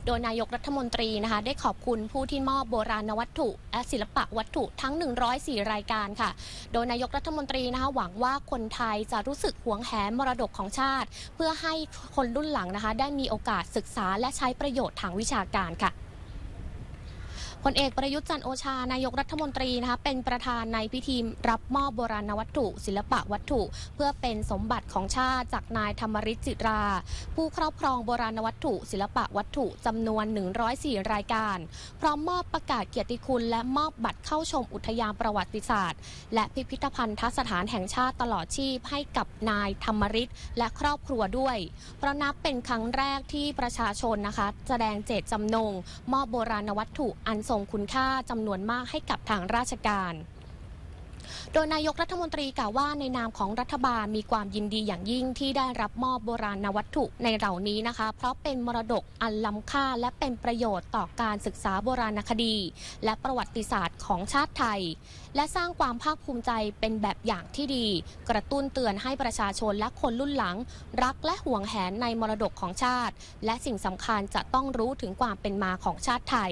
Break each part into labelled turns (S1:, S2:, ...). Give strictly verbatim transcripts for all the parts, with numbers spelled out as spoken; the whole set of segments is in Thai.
S1: โดยนายกรัฐมนตรีนะคะได้ขอบคุณผู้ที่มอบโบราณวัตถุและศิลปะวัตถุทั้งหนึ่งร้อยสี่รายการค่ะโดยนายกรัฐมนตรีนะคะหวังว่าคนไทยจะรู้สึกหวงแหนมรดกของชาติเพื่อให้คนรุ่นหลังนะคะได้มีโอกาสศึกษาและใช้ประโยชน์ทางวิชาการค่ะพลเอกประยุทธ์จันทร์โอชานายกรัฐมนตรีนะคะเป็นประธานในพิธีรับมอบโบราณวัตถุศิลปะวัตถุเพื่อเป็นสมบัติของชาติจากนายธรรมฤทธิ์จิตราผู้ครอบครองโบราณวัตถุศิลปะวัตถุจำนวนหนึ่งร้อยสี่รายการพร้อมมอบประกาศเกียรติคุณและมอบบัตรเข้าชมอุทยานประวัติศาสตร์และพิพิธภัณฑสถานแห่งชาติตลอดชีพให้กับนายธรรมฤทธิ์และครอบครัวด้วยเพราะนับเป็นครั้งแรกที่ประชาชนนะคะแสดงเจตจำนงมอบโบราณวัตถุอันทรงคุณค่าจำนวนมากให้กับทางราชการโดยนายกรัฐมนตรีกล่าวว่าในนามของรัฐบาลมีความยินดีอย่างยิ่งที่ได้รับมอบโบราณวัตถุในเหล่านี้นะคะเพราะเป็นมรดกอันล้ำค่าและเป็นประโยชน์ต่อการศึกษาโบราณคดีและประวัติศาสตร์ของชาติไทยและสร้างความภาคภูมิใจเป็นแบบอย่างที่ดีกระตุ้นเตือนให้ประชาชนและคนรุ่นหลังรักและหวงแหนในมรดกของชาติและสิ่งสำคัญจะต้องรู้ถึงความเป็นมาของชาติไทย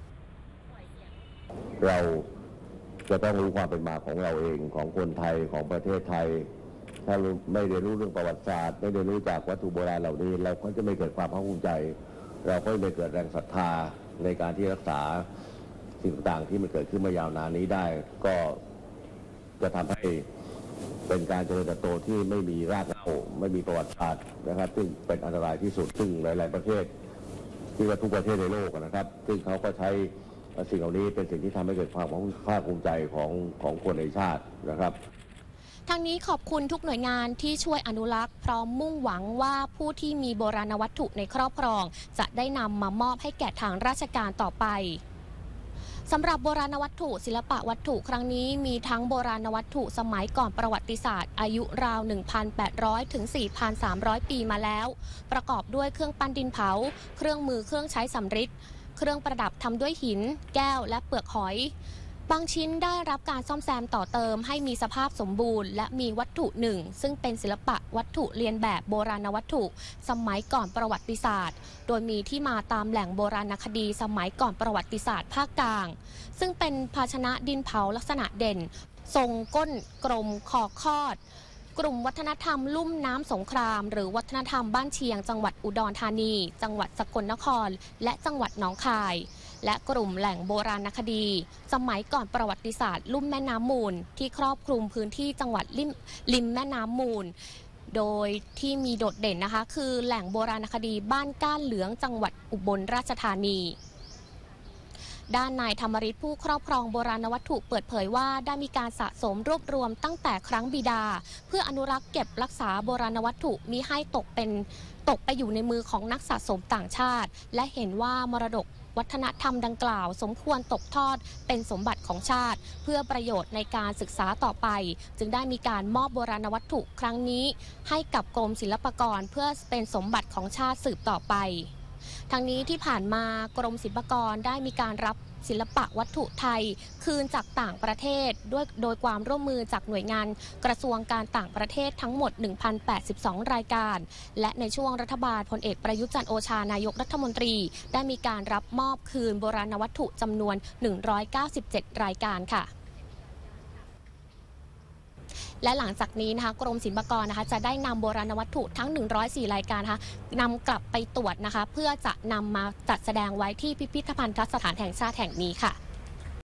S2: เราจะต้องรู้ความเป็นมาของเราเองของคนไทยของประเทศไทยถ้าไม่ได้รู้เรื่องประวัติศาสตร์ไม่ได้รู้จากวัตถุโบราณเหล่านี้เราก็จะไม่เกิดความภาคภูมิใจเราก็ไม่เกิดแรงศรัทธาในการที่รักษาสิ่งต่างๆที่มันเกิดขึ้นมายาวนานนี้ได้ก็จะทำให้เป็นการเจริญเติบโตที่ไม่มีรากเหง้าไม่มีประวัติศาสตร์นะครับซึ่งเป็นอันตรายที่สุดซึ่งหลายๆประเทศที่ว่าทุกประเทศในโลกนะครับซึ่งเขาก็ใช้สิ่งเหล่านี้เป็นสิ่งที่ทำให้เกิดความภาคภูมิใจของของคนในชาตินะครับ
S1: ทางนี้ขอบคุณทุกหน่วยงานที่ช่วยอนุรักษ์พร้อมมุ่งหวังว่าผู้ที่มีโบราณวัตถุในครอบครองจะได้นำมามอบให้แก่ทางราชการต่อไปสำหรับโบราณวัตถุศิลปะวัตถุครั้งนี้มีทั้งโบราณวัตถุสมัยก่อนประวัติศาสตร์อายุราว หนึ่งพันแปดร้อย ถึง สี่พันสามร้อย ปีมาแล้วประกอบด้วยเครื่องปั้นดินเผาเครื่องมือเครื่องใช้สำริดเครื่องประดับทำด้วยหินแก้วและเปลือกหอยบางชิ้นได้รับการซ่อมแซมต่อเติมให้มีสภาพสมบูรณ์และมีวัตถุหนึ่งซึ่งเป็นศิลปะวัตถุเรียนแบบโบราณวัตถุสมัยก่อนประวัติศาสตร์โดยมีที่มาตามแหล่งโบราณคดีสมัยก่อนประวัติศาสตร์ภาคกลางซึ่งเป็นภาชนะดินเผาลักษณะเด่นทรงก้นกลมคอคอดกลุ่มวัฒนธรรมลุ่มน้ำสงครามหรือวัฒนธรรมบ้านเชียงจังหวัดอุดรธานีจังหวัดสกลนครและจังหวัดหนองคายและกลุ่มแหล่งโบราณคดีสมัยก่อนประวัติศาสตร์ลุ่มแม่น้ำมูลที่ครอบคลุมพื้นที่จังหวัดริมริมแม่น้ำมูลโดยที่มีโดดเด่นนะคะคือแหล่งโบราณคดีบ้านก้านเหลืองจังหวัดอุบลราชธานีด้านนายธรรมฤทธิ์ผู้ครอบครองโบราณวัตถุเปิดเผยว่าได้มีการสะสมรวบรวมตั้งแต่ครั้งบิดาเพื่ออนุรักษ์เก็บรักษาโบราณวัตถุมิให้ตกเป็นตกไปอยู่ในมือของนักสะสมต่างชาติและเห็นว่ามรดกวัฒนธรรมดังกล่าวสมควรตกทอดเป็นสมบัติของชาติเพื่อประโยชน์ในการศึกษาต่อไปจึงได้มีการมอบโบราณวัตถุครั้งนี้ให้กับกรมศิลปากรเพื่อเป็นสมบัติของชาติสืบต่อไปทั้งนี้ที่ผ่านมากรมศิลปากรได้มีการรับศิลปะวัตถุไทยคืนจากต่างประเทศด้วยโดยความร่วมมือจากหน่วยงานกระทรวงการต่างประเทศทั้งหมด หนึ่งพันแปดสิบสอง รายการและในช่วงรัฐบาลพลเอกประยุทธ์จันทร์โอชานายกรัฐมนตรีได้มีการรับมอบคืนโบราณวัตถุจำนวนหนึ่งร้อยเก้าสิบเจ็ดรายการค่ะและหลังจากนี้นะคะกรมศิลปากรนะคะจะได้นำโบราณวัตถุทั้งหนึ่งร้อยสี่รายการนะคะนำกลับไปตรวจนะคะเพื่อจะนำมาจัดแสดงไว้ที่พิพิธภัณฑสถานแห่งชาติแห่งนี้ค่ะ